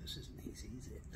This isn't easy, is it?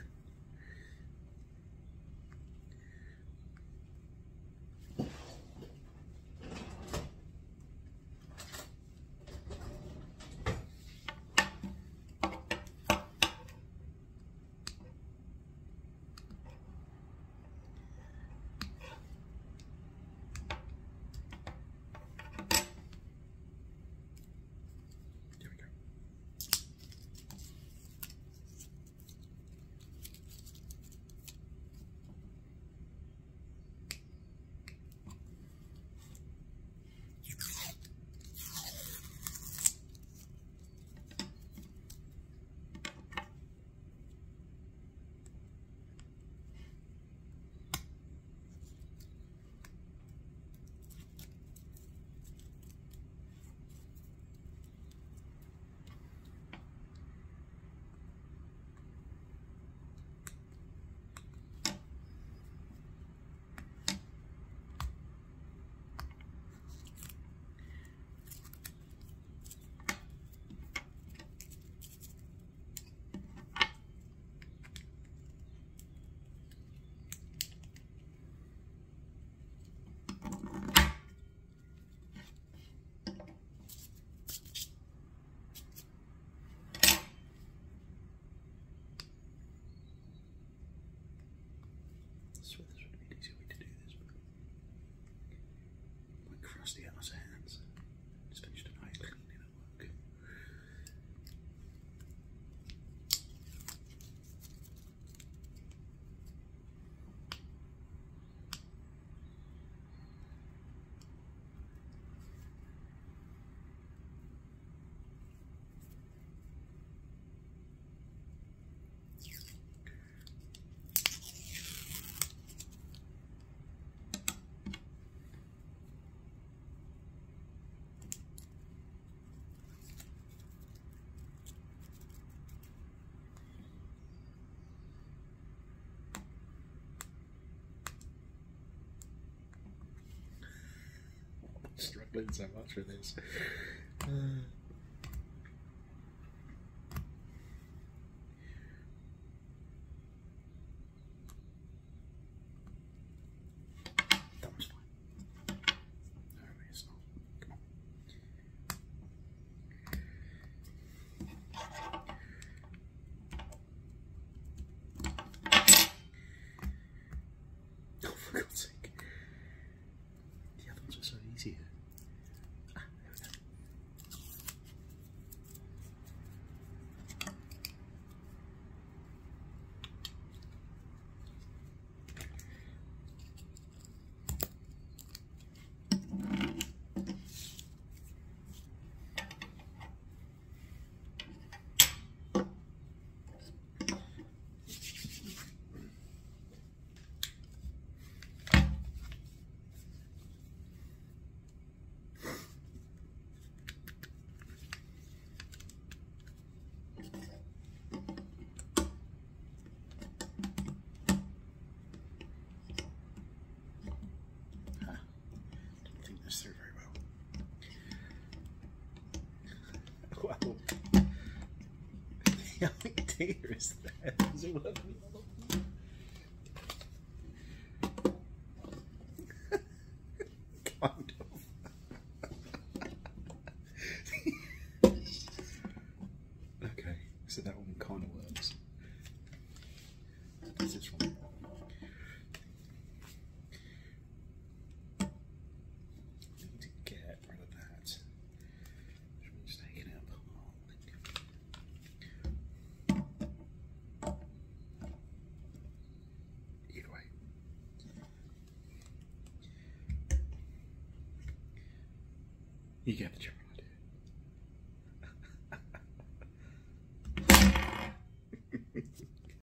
I swear this would be an easier way to do this, but my crusty ass hands. Just finished a night cleaning at work. Struggling so much with this. That was fine. No, it's not. Come on. Oh, for God's sake. The other ones are so easy. Through very well. Well, the idea is there. Does it work? Kind of. Okay, so that one kind of works. This is one. You get the joke.